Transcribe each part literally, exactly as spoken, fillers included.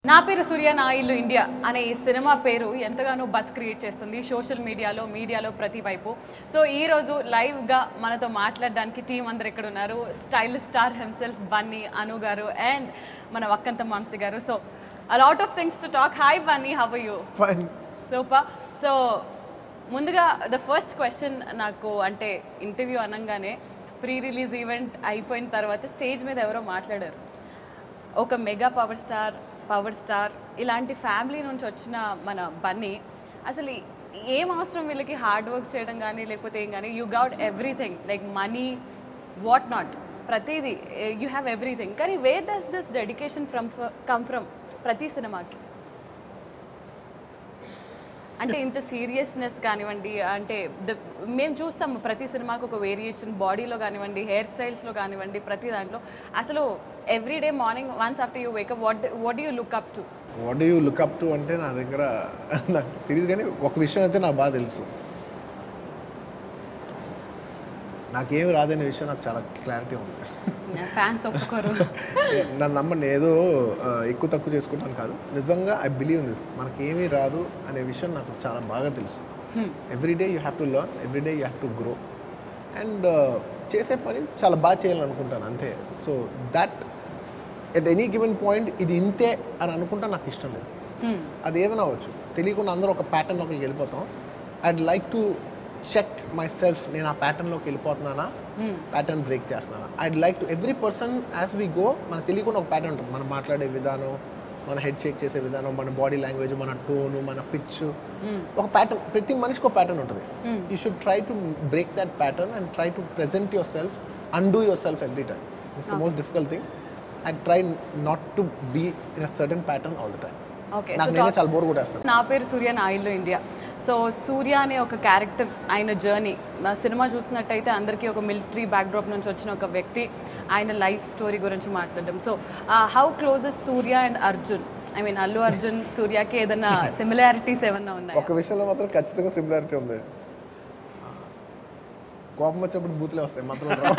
నా పేరు సూర్య నా ఇల్లు ఇండియా అనే ఈ సినిమా పేరు ఎంతగానో బస్ క్రియేట్ చేస్తుంది సోషల్ మీడియాలో మీడియాలో ప్రతి వైపు. సో ఈరోజు లైవ్గా మనతో మాట్లాడడానికి టీం అందరు ఇక్కడ ఉన్నారు. Style star himself Bunny, Anu గారు అండ్ మన వక్కంత మాంసి గారు. So a lot of things to talk. Hi Bunny, how are you? Fine. Super. So ముందుగా ద ఫస్ట్ క్వశ్చన్ నాకు అంటే ఇంటర్వ్యూ అనగానే ప్రీ రిలీజ్ ఈవెంట్ అయిపోయిన తర్వాత స్టేజ్ మీద ఎవరో మాట్లాడారు, ఒక mega power star power star ఇలాంటి ఫ్యామిలీ నుంచి వచ్చిన మన బన్నీ అసలు ఏం అవసరం వీళ్ళకి హార్డ్ వర్క్ చేయడం కానీ లేకపోతే ఏం కానీ, you got everything like money what not ప్రతిదీ యూ హ్యావ్ ఎవ్రీథింగ్, కానీ where does this dedication from come from ప్రతి సినిమాకి? అంటే ఇంత సీరియస్నెస్ కానివ్వండి, అంటే ద మేము చూస్తాము ప్రతి సినిమాకి ఒక వేరియేషన్ బాడీలో కానివ్వండి, హెయిర్ స్టైల్స్లో కానివ్వండి, ప్రతి దాంట్లో అసలు every day morning once after you wake up what what do you look up to? What do you look up to అంటే నా దగ్గర నాకు తెలియదు, కానీ ఒక విషయం అయితే నాకు బాగా తెలుసు. నాకేమి రాదనే విషయం నాకు చాలా క్లారిటీ ఉంది. ఫ్యాన్స్ ఒప్పుకోరు, నన్ను నమ్మండి, ఏదో ఎక్కువ తక్కువ చేసుకుంటాను కాదు, నిజంగా ఐ బిలీవ్ దిస్. మనకేమీ రాదు అనే విషయం నాకు చాలా బాగా తెలుసు. Everyday you have to learn, everyday you have to grow and చేసే పని చాలా బాగా చేయాలనుకుంటాను అంతే. So that at any given point ఇది ఇంతే అని అనుకుంటా నాకు ఇష్టం లేదు. అది ఏమైనా అవ్వచ్చు, తెలియకుండా అందరూ ఒక ప్యాటర్న్లోకి వెళ్ళిపోతాం. I'd like to check myself, నేను ఆ ప్యాటర్న్లోకి వెళ్ళిపోతున్నానా, ప్యాటర్న్ బ్రేక్ చేస్తున్నానా. I'd like to every person as we go మనకు తెలియకుండా ఒక ప్యాటర్న్ ఉంటుంది. మనం మాట్లాడే విధానం, మన హెడ్ షేక్ చేసే విధానం, మన బాడీ లాంగ్వేజ్, మన టోను, మన పిచ్, ఒక ప్యాటర్న్, ప్రతి మనిషికి ఒక ప్యాటర్న్ ఉంటుంది. You should try to break that pattern and try to present yourself, undo yourself every time. It's the most difficult thing. I try not to be in a certain pattern all the time. Okay, చాలా bore కూడా వేస్తాను. నా పేరు సూర్య నా ఇల్లు India. So సూర్య అనే ఒక character, ఆయన జర్నీ, నా సినిమా చూసినట్టయితే అందరికీ ఒక మిలిటరీ బ్యాక్డ్రాప్ నుంచి వచ్చిన ఒక వ్యక్తి, ఆయన లైఫ్ స్టోరీ గురించి మాట్లాడడం. So how closes Surya and Arjun, I mean Allu Arjun సూర్యకి ఏదైనా సిమిలారిటీస్ ఏమన్నా ఉన్నాయి? ఒక విషయంలో మాత్రం ఖచ్చితంగా సిమిలారిటీ ఉంది. కోపం వచ్చినప్పుడు బూతులే వస్తాయి మాత్రం.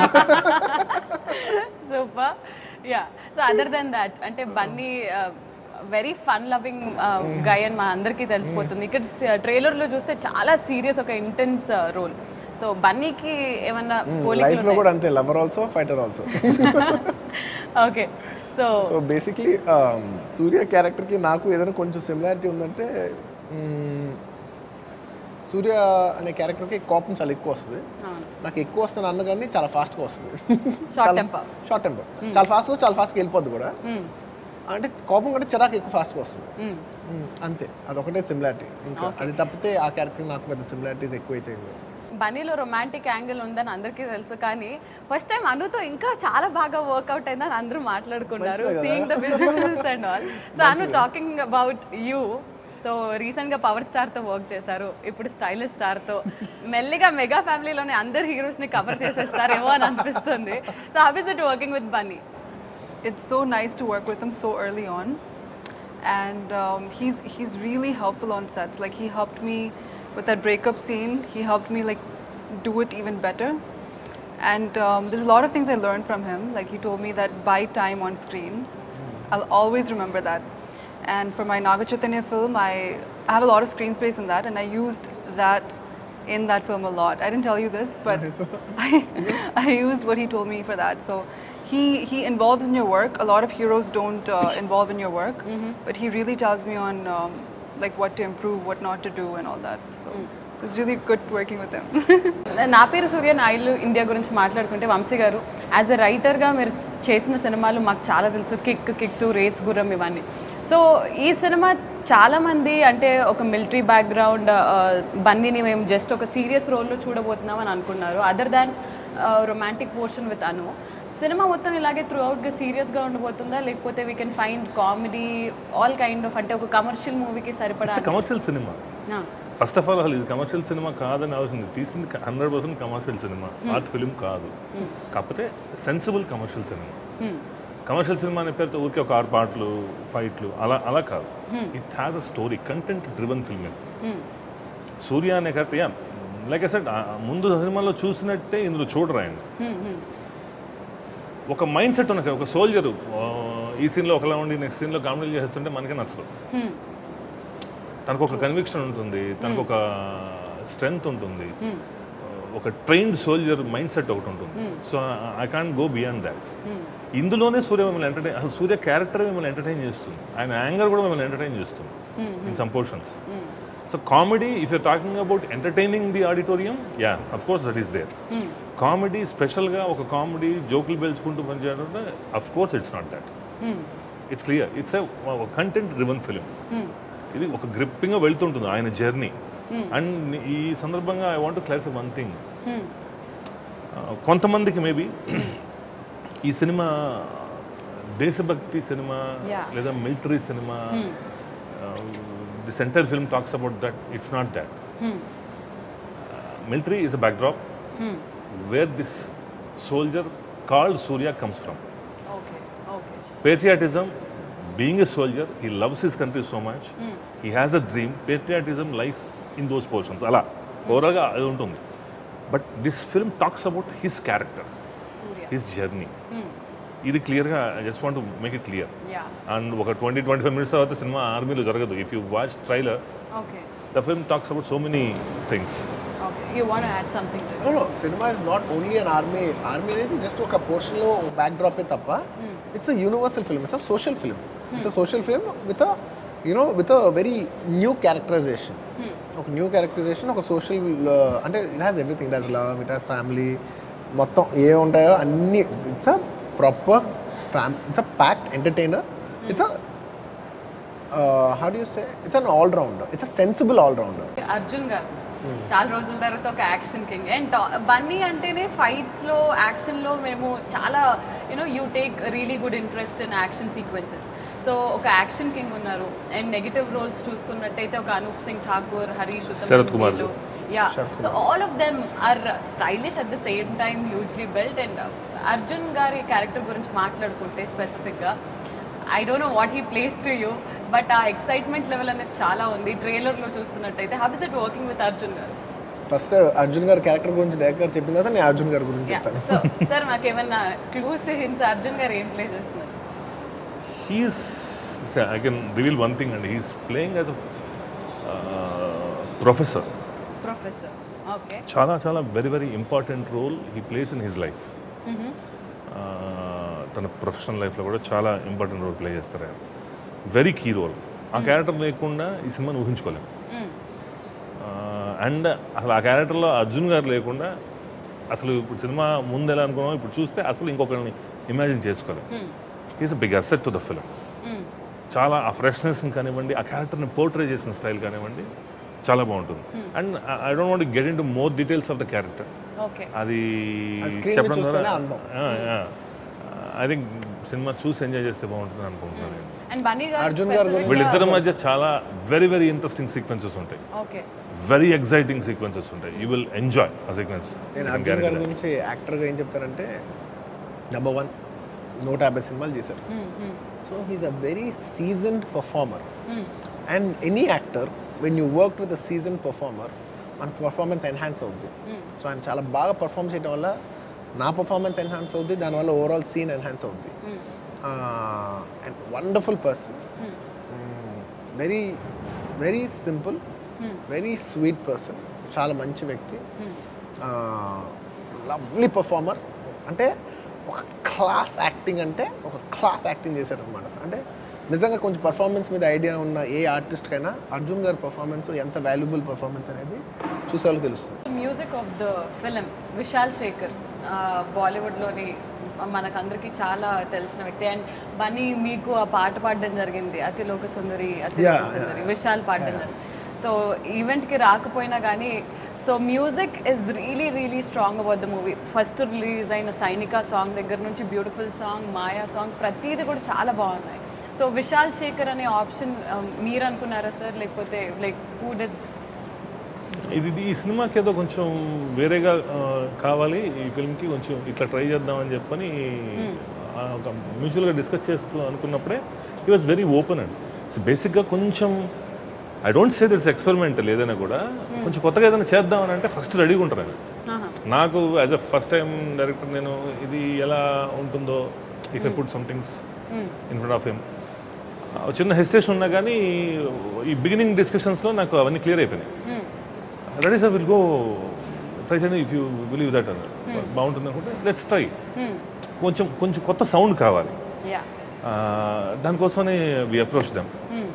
Super. Yeah, so other then that అంటే Bunny very fun loving guy అని మా అందరికీ తెలిసిపోతుంది. ఇక్కడ ట్రైలర్లో చూస్తే చాలా సీరియస్, ఒక ఇంటెన్స్ రోల్. సో బన్నీకి ఏమన్నా లైఫ్లో కూడా అంతే, lover also fighter also. Okay, so so basically Surya క్యారెక్టర్కి నాకు ఏదైనా కొంచెం సిమిలారిటీ ఉందంటే, సూర్య అనే క్యారెక్టర్కి కోపం చాలా ఎక్కువ వస్తుంది. నాకు ఎక్కువ వస్తుంది అన్న కానీ చాలా ఫాస్ట్గా వస్తుంది. షార్ట్ టెంపర్ షార్ట్ టెంపర్ చాలా ఫాస్ట్గా చాలా ఫాస్ట్గా వెళ్ళిపోద్ది కూడా. అంటే కోపం కంటే చిరాకు ఎక్కువ ఫాస్ట్గా వస్తుంది అంతే. అదొకటే సిమిలారిటీ. ఇంకా అది తప్పితే ఆ క్యారెక్టర్ నాకు పెద్ద సిమిలారిటీస్ ఎక్కువైతే. బన్నీలో రొమాంటిక్ యాంగిల్ ఉందని అందరికీ తెలుసు, కానీ ఫస్ట్ టైం అనుతో ఇంకా చాలా బాగా వర్క్అవుట్ అయిందని అందరూ మాట్లాడుకున్నారు, seeing the visuals and all. So Anu, talking about you, so రీసెంట్గా పవర్ స్టార్తో వర్క్ చేశారు, ఇప్పుడు స్టైలిష్ స్టార్తో, మెల్లిగా మెగా ఫ్యామిలీలోనే అందరు హీరోస్ని కవర్ చేసేస్తారేమో అని అనిపిస్తుంది. So how is it working with Bunny? It's so nice to work with him so early on, and um, he's he's really helpful on sets. Like he helped me with that breakup scene. He helped me like do it even better. And um, there's a lot of things I learned from him. Like he told me that buy time on screen. I'll always remember that. And for my Naga Chaitanya film, I, I have a lot of screen space in that, and I used that in that film a lot. I didn't tell you this, but I, I used what he told me for that. So he he involves in your work. A lot of heroes don't uh, involve in your work, mm-hmm. but he really tells me on um, like what to improve, what not to do, and all that. So mm. it's really good working with him. నా పేరు సూర్య నా ఇల్లు India గురించి మాట్లాడుకుంటే, వంశీ గారు as a రైటర్గా మీరు చేసిన సినిమాలు మాకు చాలా తెలుసు, కిక్, కిక్ టు, రేస్ గుర్రం, ఇవన్నీ. సో ఈ సినిమా చాలామంది అంటే ఒక మిలిటరీ బ్యాక్గ్రౌండ్ బన్నీని మేము జస్ట్ ఒక సీరియస్ రోల్లో చూడబోతున్నాం అని అనుకున్నారు, other than romantic portion with Anu. సినిమా మొత్తం ఇలాగే త్రూ అవుట్గా సీరియస్గా ఉండబోతుందా, లేకపోతే we can find comedy all kind of, అంటే ఒక కమర్షియల్ మూవీకి సరిపడా? కమర్షియల్ సినిమా ఫస్ట్ ఆఫ్ ఆల్, అసలు ఇది కమర్షియల్ సినిమా కాదని ఆలోచన, తీసింది హండ్రెడ్ పర్సెంట్ కమర్షియల్ సినిమా, ఆర్ట్ ఫిలిం కాదు. కాకపోతే సెన్సిబుల్ కమర్షియల్ సినిమా. కమర్షియల్ సినిమా అనే పేరుతో ఊరికే ఒక ఆరు పాటలు, ఫైట్లు అలా అలా కాదు. It has a story, content driven film ఇది. సూర్య అనే కరెక్ట్, లైక్ ఐ సెడ్, ముందు సినిమాలో చూసినట్టే ఇందులో చూడరాయండి. ఒక మైండ్ సెట్ ఉన్న ఒక సోల్జరు ఈ సీన్లో ఒకలా ఉండి నెక్స్ట్ సీన్లో కామెడీ చేస్తుంటే మనకే నచ్చదు. తనకు ఒక కన్విక్షన్ ఉంటుంది, తనకు ఒక స్ట్రెంగ్త్ ఉంటుంది, ఒక ట్రైన్డ్ సోల్జర్ మైండ్ సెట్ ఒకటి ఉంటుంది. So I can't go beyond that. ఇందులోనే సూర్య మిమ్మల్ని ఎంటర్టైన్, అసలు సూర్య క్యారెక్టర్ మిమ్మల్ని ఎంటర్టైన్ చేస్తుంది, ఆయన యాంగర్ కూడా మిమ్మల్ని ఎంటర్టైన్ చేస్తుంది in some portions. So comedy, if you're talking about entertaining the auditorium, yeah of course that is there. Comedy స్పెషల్గా ఒక కామెడీ జోకులు పేల్చుకుంటూ పనిచేయడం, of course it's not that. It's clear, it's a content driven film. ఇది ఒక గ్రిప్పింగ్గా వెళ్తుంటుంది ఆయన జర్నీ. అండ్ ఈ సందర్భంగా I want to clarify one thing. కొంతమందికి మేబీ ఈ సినిమా దేశభక్తి సినిమా లేదా మిలిటరీ సినిమా, this entire film talks about that. It's not that. Military is a backdrop where this soldier called Surya comes from. Patriotism, being a soldier, he loves his country so much. Mm. He has a dream. Patriotism lies in those portions. Ala, overall adi untundi. But this film talks about his character, Surya, his journey. Idi clear ga, I just want to make it clear. Yeah. And oka twenty to twenty-five minutes tarvata cinema army lo jaragadu. If you watch trailer, okay, the film talks about so many things. Okay, you want to add something to it? No, no, cinema is not only an army. Army అనేది just ఒక portion లో backdrop తప్ప, it's a universal film, it's a social film. It's a social film with a you know with a very new characterization. ఒక new characterization, ఒక social, అంటే it has everything. It has love, it has family, మొత్తం ఏ ఉంటాయో అన్ని. It's a proper fam, it's a packed entertainer. It's a how do you say, it's an all rounder, it's a sensible all rounder. Arjun గారు చాలా రోజుల తర్వాత ఒక action king. And Bunny అంటేనే ఫైట్స్లో, యాక్షన్లో మేము చాలా you know you take really good interest in action sequences. So ఒక యాక్షన్ కింగ్ ఉన్నారు. అండ్ నెగిటివ్ రోల్స్ చూసుకున్నట్టయితే ఒక Anoop Singh Thakur, Harish Uttam, yeah, so all of them are stylish at the same time, hugely built. And Arjun గారి character గురించి మాట్లాడుకుంటే స్పెసిఫిక్గా, I don't know what he plays to you, but ఆ excitement level అనేది చాలా ఉంది ట్రైలర్లో చూస్తున్నట్టయితే. How is it working with Arjun గారు? ఫస్ట్ అర్జున్ గారి క్యారెక్టర్ గురించి డైరెక్టర్ గారు చెప్పిన తర్వాత నేను అర్జున్ గారి గురించి చెప్తాను. సో సార్ మాకు ఏమన్నా క్లూస్ హింట్స్, అర్జున్ గారు ఏం ప్లే చేస్తున్నారు? He's, I can reveal one thing అండి, he's playing as a professor. Professor, okay. చాలా చాలా very very important role he plays in his life. తన ప్రొఫెషనల్ లైఫ్లో కూడా చాలా ఇంపార్టెంట్ రోల్ ప్లే చేస్తారు ఆయన. Very key role. ఆ క్యారెక్టర్ లేకుండా ఈ సినిమాని ఊహించుకోలేము. అండ్ అసలు ఆ క్యారెక్టర్లో అర్జున్ గారు లేకుండా అసలు ఇప్పుడు సినిమా ముందు ఎలా అనుకున్నాం, ఇప్పుడు చూస్తే అసలు ఇంకొకరిని ఇమాజిన్ చేసుకోలేము. Is a big asset to the film. చాలా ఆ ఫ్రెష్నెస్ కానివ్వండి, ఆ క్యారెక్టర్ని పోర్ట్రే చేసిన స్టైల్ కానివ్వండి, చాలా బాగుంటుంది. And I don't want get into more details of the character. అది చెప్పడం ద్వారా ఐ థింక్ సినిమా చూసి ఎంజాయ్ చేస్తే బాగుంటుంది అనుకుంటున్నాను. అర్జున్ గారు వీళ్ళిద్దరి మధ్య చాలా వెరీ వెరీ ఇంట్రెస్టింగ్ సీక్వెన్సెస్ ఉంటాయి, వెరీ ఎక్సైటింగ్ సీక్వెన్సెస్ ఉంటాయి. యూ విల్ ఎంజాయ్ ఆ సీక్వెన్స్. నేను అర్జున్ గారి గురించి యాక్టర్గా ఏం చెప్తానంటే, నెంబర్ వన్, నూట యాభై సినిమాలు చేశారు. So he's a very seasoned performer. And any actor when you work with a season performer, మన పర్ఫార్మెన్స్ ఎన్హాన్స్ అవుద్ది. సో ఆయన చాలా బాగా పర్ఫార్మ్ చేయడం వల్ల నా పర్ఫార్మెన్స్ ఎన్హాన్స్ అవుద్ది, దానివల్ల ఓవరాల్ సీన్ ఎన్హాన్స్ అవుద్ది. And wonderful person, very very simple, very sweet person, చాలా మంచి వ్యక్తి, లవ్లీ పర్ఫార్మర్. అంటే ఒక క్లాస్ యాక్టింగ్, అంటే ఒక క్లాస్ యాక్టింగ్ చేశారనమాట. అంటే నిజంగా కొంచెం పర్ఫార్మెన్స్ మీద ఐడియా ఉన్న ఏ ఆర్టిస్ట్కైనా అర్జున్ గారి పర్ఫార్మెన్స్ ఎంత వాల్యుబుల్ పర్ఫార్మెన్స్ అనేది చూసేవాళ్ళకి తెలుస్తుంది. Music of the film Vishal Shekhar, బాలీవుడ్లోని మనకందరికీ చాలా తెలిసిన వ్యక్తి. అండ్ బన్నీ మీకు ఆ పాట పాడడం జరిగింది, అతిలోక సుందరి అతిలోక సుందరి, విశాల్ పాడడం జరిగింది. సో ఈవెంట్కి రాకపోయినా కానీ, so music is really really strong about the movie. First release అయిన సైనిక సాంగ్ దగ్గర నుంచి బ్యూటిఫుల్ సాంగ్, మాయా సాంగ్, ప్రతిదీ కూడా చాలా బాగున్నాయి. సో విశాల్ శేఖర్ అనే ఆప్షన్ మీరు అనుకున్నారా సార్, లేకపోతే లైక్ హూ డిడ్? ఇది ఈ సినిమాకి ఏదో కొంచెం వేరేగా కావాలి, ఈ ఫిల్మ్కి కొంచెం ఇట్లా ట్రై చేద్దామని చెప్పని ఒక మ్యూచువల్గా డిస్కస్ చేస్తూ అనుకున్నప్పుడే he was very open. And so బేసిక్గా కొంచెం I don't say it's experimental, ఏదైనా కూడా కొంచెం కొత్తగా ఏదైనా చేద్దామని అంటే ఫస్ట్ రెడీగా ఉంటారు ఆయన. నాకు as a first time director నేను ఇది ఎలా ఉంటుందో if I put somethings in front of him. చిన్న హెసిటేషన్ ఉన్నా కానీ ఈ బిగినింగ్ డిస్కషన్స్లో నాకు అవన్నీ క్లియర్ అయిపోయినాయి. Ready sir will go try చేయండి ఇఫ్ యూ బిలీవ్ దట్ అని బాగుంటుంది అనుకుంటే లెట్స్ ట్రై. కొంచెం కొంచెం కొత్త సౌండ్ కావాలి, దానికోసమని we approach them.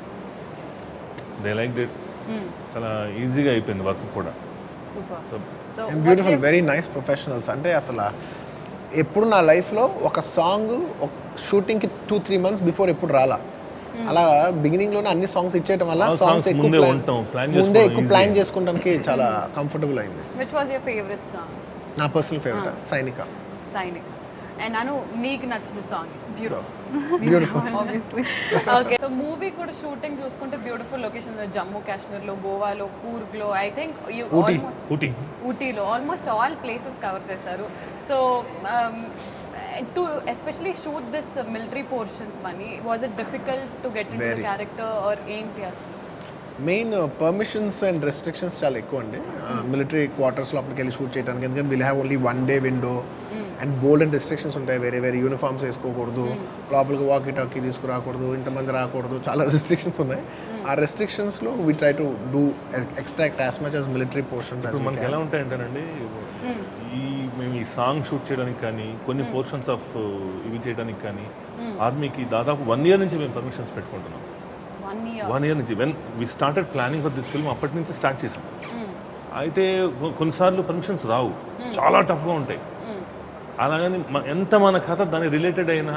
They like it. చాలా ఈజీగా అయిపోయింది వర్క్ కూడా. Beautiful, very nice professionals. అంటే అసలు ఎప్పుడు నా లైఫ్లో ఒక సాంగ్ ఒక షూటింగ్కి టూ త్రీ మంత్స్ బిఫోర్ ఎప్పుడు రాలా. అలా బిగినింగ్లోనే అన్ని సాంగ్స్ ఇచ్చేయటం వల్ల సాంగ్స్ ఎక్కువ ముందే ఎక్కువ ప్లాన్ చేసుకోవడానికి చాలా కంఫర్టబుల్ అయింది. Which was your favourite song? నా personal favourite Sainika. Sainika. And Anu నీకు నచ్చిన song? Beautiful. Obviously. Okay, so movie కూడా షూటింగ్ చూసుకుంటే బ్యూటిఫుల్ లొకేషన్, జమ్మూ కాశ్మీర్లో, గోవాలో, కూర్గ్లో, ఐ థింక్ ఊటీ ఊటీ ఊటీలో ఆల్మోస్ట్ ఆల్ ప్లేసెస్ కవర్ చేశారు. So to especially shoot this military portions money, was it difficult to get into character or ఏంటి అసలు? Main permissions and restrictions చాలా ఎక్కువ అండి మిలిటరీ క్వార్టర్స్ లోపలికి వెళ్ళి షూట్ చేయడానికి. ఎందుకంటే will have only one day window and bold and restrictions ఉంటాయి. వేరే వేరే యూనిఫామ్స్ వేసుకోకూడదు, లోపలికి వాకీ టాకీ తీసుకురాకూడదు, ఇంతమంది రాకూడదు, చాలా రెస్ట్రిక్షన్స్ ఉన్నాయి. ఆ రెస్ట్రిక్షన్స్లో we try to do extract as much as military portions. మనకి ఎలా ఉంటాయంటేనండి, ఈ మేము ఈ సాంగ్ షూట్ చేయడానికి కానీ కొన్ని పోర్షన్స్ ఆఫ్ ఇవి చేయడానికి కానీ ఆర్మీకి దాదాపు వన్ ఇయర్ నుంచి మేము పర్మిషన్స్ పెట్టుకుంటున్నాం. వన్ ఇయర్ నుంచి when we started planning for this film అప్పటి నుంచి స్టార్ట్ చేసాం. అయితే కొన్నిసార్లు పర్మిషన్స్ రావు, చాలా టఫ్గా ఉంటాయి. అలాగని ఎంత మన కథ దాని రిలేటెడ్ అయినా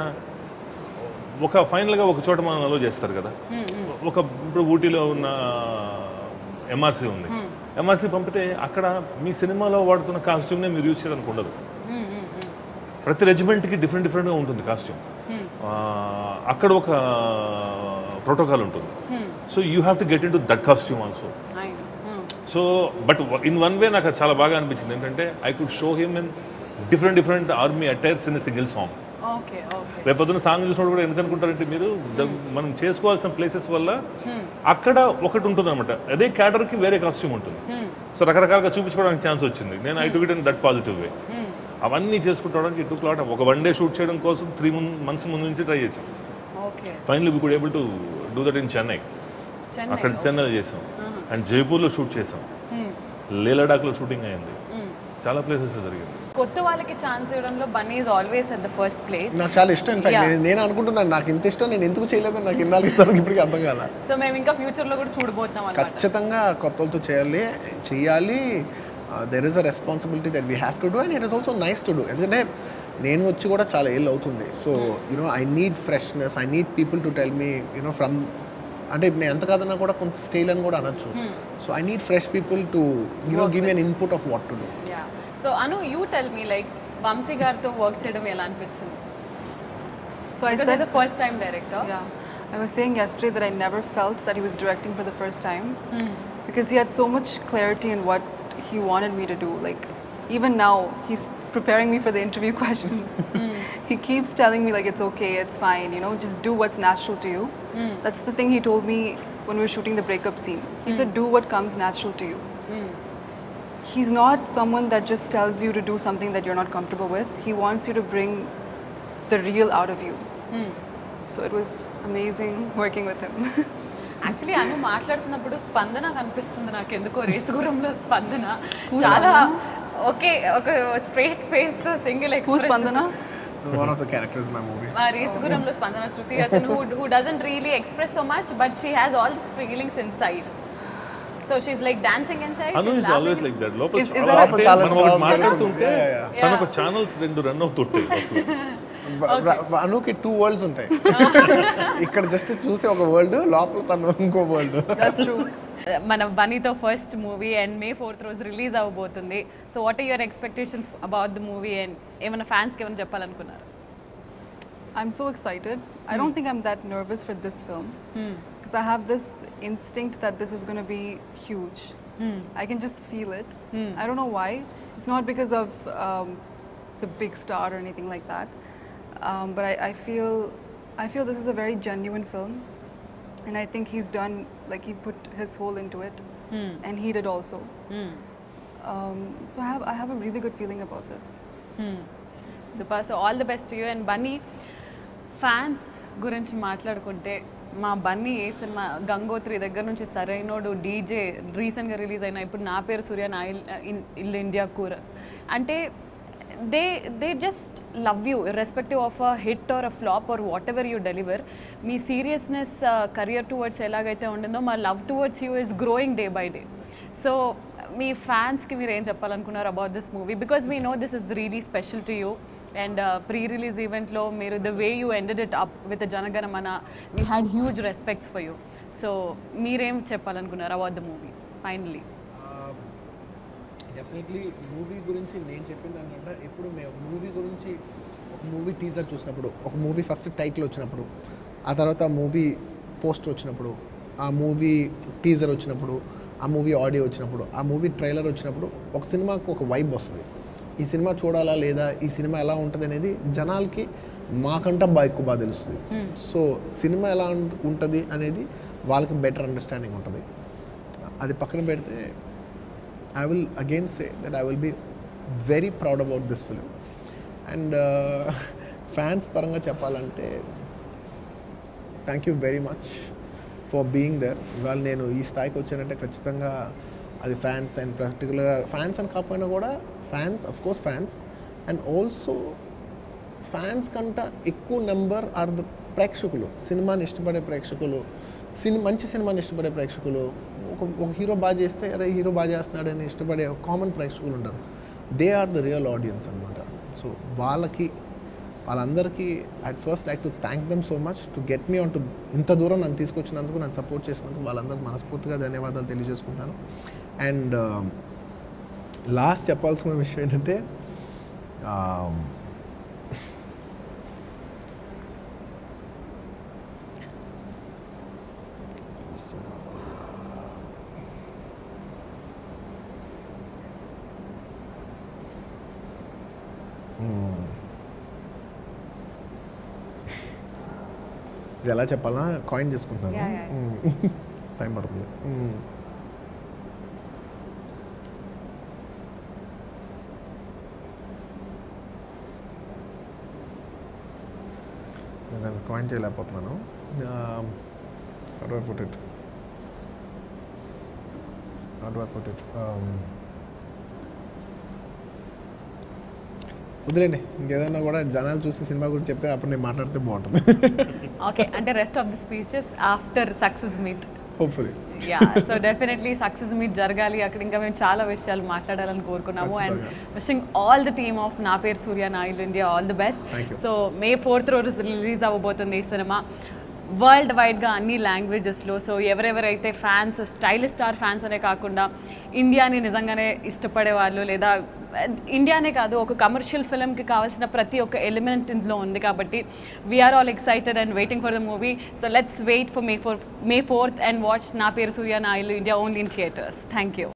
ఒక ఫైనల్గా ఒక చోట మనం అలో చేస్తారు కదా. ఒక ఇప్పుడు ఊటీలో ఉన్న ఎంఆర్సీ ఉంది, ఎంఆర్సీ పంపితే అక్కడ మీ సినిమాలో వాడుతున్న కాస్ట్యూమ్నే మీరు యూజ్ చేయడానికి ఉండదు. ప్రతి రెజిమెంట్కి డిఫరెంట్ డిఫరెంట్గా ఉంటుంది కాస్ట్యూమ్. అక్కడ ఒక ప్రోటోకాల్ ఉంటుంది. So you have to get into that costume also. So but in one way నాకు చాలా బాగా అనిపించింది ఏంటంటే I could show him in different different army attires in single song. రేపొద్దున సాంగ్ చూసినప్పుడు కూడా ఎందుకు అనుకుంటారంటే మీరు మనం చేసుకోవాల్సిన ప్లేసెస్ వల్ల అక్కడ ఒకటి ఉంటుంది అనమాట, అదే క్యాడర్కి వేరే కాస్ట్యూమ్ ఉంటుంది. సో రకరకాలుగా చూపించుకోవడానికి ఛాన్స్ వచ్చింది. నేను I to it in that positive way. అవన్నీ చేసుకుంటానికి ఇటు క్లాట్ ఒక వన్ డే షూట్ చేయడం కోసం త్రీ మంత్స్ ముందు నుంచి ట్రై చేసాం. Finally we could able to do that in Chennai. అక్కడ చెన్నైలో చేసాం అండ్ జైపూర్లో షూట్ చేసాం, లే లడాఖ్లో షూటింగ్ అయింది, చాలా ప్లేసెస్ జరిగింది. కొత్త వాళ్ళకి ఛాన్స్ ఇవ్వడంలో Bunny is always at the first place. నాకు చాలా ఇష్టం. ఇన్ఫాక్ట్ నేను అనుకుంటున్నాను నాకు ఇంత ఇష్టం నేను ఎందుకు చేయలేదని నాకు ఇన్నాళ్ళు ఇప్పటికీ అర్థం కాల. సో మేము ఇంకా ఫ్యూచర్లో కూడా చూడబోతున్నాం. ఖచ్చితంగా కొత్తలతో చేయాలి చేయాలి there is a responsibility that we have to do and it is also nice to do. ఎందుకంటే నేను వచ్చి కూడా చాలా ఏళ్ళు అవుతుంది. So you know I need freshness, I need people to tell me you know from, అంటే నేను ఎంత కాదన్నా కూడా కొంత స్టైల్ అని కూడా అనొచ్చు. So I need fresh people to you know give me an input of what to do. So Anu, you tell me like Vamsi గారితో వర్క్ చేయడం ఎలా అనిపించింది? So I said the first time director. Yeah, I was saying yesterday that I never felt that he was directing for the first time mm. because he had so much clarity in what he wanted me to do. Like even now he's preparing me for the interview questions. mm. He keeps telling me like it's okay, it's fine, you know, just do what's natural to you. Mm. That's the thing he told me when we were shooting the breakup scene. He mm. said do what comes natural to you. Mm. He's not someone that just tells you to do something that you're not comfortable with. He wants you to bring the real out of you. Mm. So it was amazing working with him. Actually Anu మాట్లాడుతున్నప్పుడు స్పందన కనిపిస్తుంది నాకు ఎందుకో. రేసుగురంలో స్పందన చాలా okay, ఒక straight face తో single expression. స్పందన one of the characters in my movie. మా రేసుగురంలో స్పందన Shruti Haasan who who doesn't really express so much but she has all these feelings inside. So she's like dancing inside. Anu is always like that. Local is, is that మనం ఒకటి మాట్లాడుతుంటే తనకు channels రెండు run అవుతుంటాయి. అనుకి two world's ఉంటాయి. ఇక్కడ just చూసి ఒక వరల్డ్, లోపల తను ఇంకో వరల్డ్. That's true. మన బన్నీతో first movie and May fourth రోజు రిలీజ్ అవబోతుంది. So what are your expectations about the movie and ఏమైనా ఫ్యాన్స్కి ఏమైనా చెప్పాలనుకున్నారు? I'm so excited. I don't think I'm that nervous for this film because I have this instinct that this is going to be huge. I can just feel it. I don't know why. It's not because of um, it's a big star or anything like that. Um, but I, I feel I feel this is a very genuine film, and I think he's done, like he put his whole into it, mm. and he did also. Mm. Um, so I have I have a really good feeling about this. Mm. Super. So all the best to you and Bunny. Fans గురించి మాట్లాడుకుంటే మా బన్నీ ఏ cinema Gangotri దగ్గర నుంచి Sarainodu DJ రీసెంట్గా release అయిన ఇప్పుడు నా పేరు సూర్య నా ఇల్ ఇల్ ఇండియా కూర అంటే they they just love you irrespective of a hit or a flop or whatever you deliver మీ సీరియస్నెస్ కరియర్ టువర్డ్స్ ఎలాగైతే ఉండిందో మా love towards you is growing day by day so మీ ఫ్యాన్స్కి మీరు ఏం చెప్పాలనుకున్నారు about this movie because we know this is really special to you and pre release ఈవెంట్లో మీరు the way you ended it up with Janaganamana we had huge respects for you so మీరేం చెప్పాలనుకున్నారు about the movie finally definitely movie గురించి నేను చెప్పిన దానికంటే ఎప్పుడు మేము మూవీ గురించి ఒక మూవీ టీజర్ చూసినప్పుడు ఒక మూవీ ఫస్ట్ టైటిల్ వచ్చినప్పుడు ఆ తర్వాత మూవీ పోస్టర్ వచ్చినప్పుడు ఆ మూవీ టీజర్ వచ్చినప్పుడు ఆ మూవీ ఆడియో వచ్చినప్పుడు ఆ మూవీ ట్రైలర్ వచ్చినప్పుడు ఒక సినిమాకు ఒక వైబ్ వస్తుంది ఈ సినిమా చూడాలా లేదా ఈ సినిమా ఎలా ఉంటుంది అనేది జనాలకి మాకంటే బాగా ఎక్కువ బాగా తెలుస్తుంది సో సినిమా ఎలా ఉంటుంది అనేది వాళ్ళకి బెటర్ అండర్స్టాండింగ్ ఉంటుంది అది పక్కన పెడితే I will again say that I will be very proud about this film and fans పరంగా చెప్పాలంటే thank you very much for being there ఇవాళ నేను ఈ స్థాయికి వచ్చానంటే ఖచ్చితంగా అది ఫ్యాన్స్ అండ్ పర్టికులర్గా ఫ్యాన్స్ అని కాకపోయినా కూడా fans of course fans and also fans కంట ఎక్కువ నెంబర్ ఆర్ ద ప్రేక్షకులు సినిమాని ఇష్టపడే ప్రేక్షకులు సినిమా మంచి సినిమాని ఇష్టపడే ప్రేక్షకులు ఒక ఒక హీరో బాగా చేస్తే అరే హీరో బాగా చేస్తున్నాడని ఇష్టపడే కామన్ ప్రేక్షకులు ఉంటారు they are the real audience అనమాట సో వాళ్ళకి వాళ్ళందరికీ at first like to thank them so much to get me on to ఇంత దూరం నన్ను తీసుకొచ్చినందుకు నన్ను సపోర్ట్ చేసినందుకు వాళ్ళందరూ మనస్ఫూర్తిగా ధన్యవాదాలు తెలియజేసుకుంటాను అండ్ లాస్ట్ చెప్పాల్సిన విషయం ఏంటంటే ఇది ఎలా చెప్పాలన్నా కాయిన్ చేసుకుంటున్నాను టైం పడుతుంది దాన్ని కాయిన్ చేయలేకపోతున్నాను how do I put it how do I put it um, వదిలేండి ఇంకేదైనా కూడా జనాలు చూసి సినిమా గురించి చెప్తే అప్పుడు నేను మాట్లాడితే బాగుంటుంది ఓకే అంటే rest of the speeches after success meet hopefully yeah so definitely success meet జరగాలి అక్కడ ఇంకా మేము చాలా విషయాలు మాట్లాడాలని కోరుకున్నాము and wishing all the team of నా పేరు సూర్య నా ఇల్ India all the best so May fourth రోజు రిలీజ్ అవ్వబోతుంది ఈ సినిమా వరల్డ్ వైడ్గా అన్ని లాంగ్వేజెస్లో సో ఎవరెవరైతే ఫ్యాన్స్ స్టైలిష్ స్టార్ ఫ్యాన్స్ అనే కాకుండా ఇండియాని నిజంగానే ఇష్టపడే వాళ్ళు లేదా ఇండియానే కాదు ఒక కమర్షియల్ ఫిల్మ్కి కావాల్సిన ప్రతి ఒక్క ఎలిమెంట్ ఇందులో ఉంది కాబట్టి we are all excited and waiting for the movie so let's wait for May four May fourth and watch నా పేరు సూర్య నా ఇల్లు India only in theatres thank you